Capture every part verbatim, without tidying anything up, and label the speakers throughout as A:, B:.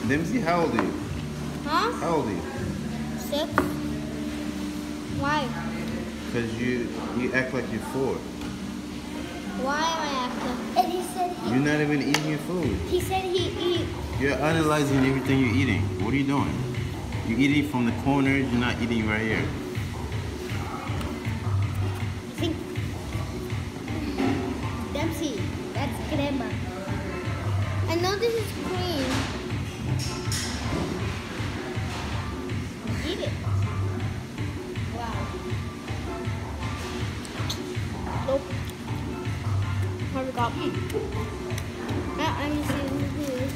A: Dempsey, how old are you?
B: Huh?
A: How old are you?
B: Six. Why?
A: Because you you act like you're four.
B: Why am I acting? And he said he...
A: You're not even eating your food.
B: He said he eat...
A: You're analyzing everything you're eating. What are you doing? You're eating from the corners, you're not eating right here.
B: I think... Dempsey, that's crema. I know this is cream. Eat it. Wow. Nope. I forgot. Yeah, I'm just using this.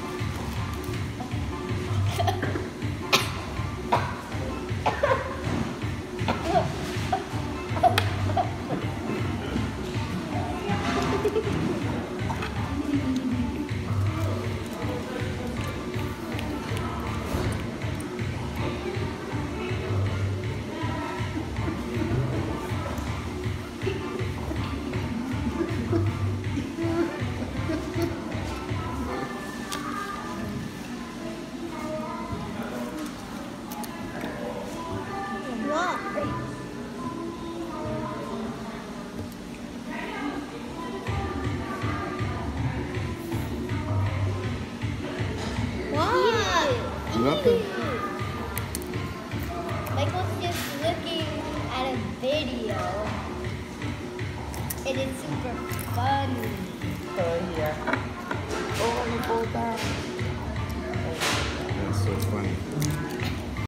B: What?
A: You're welcome.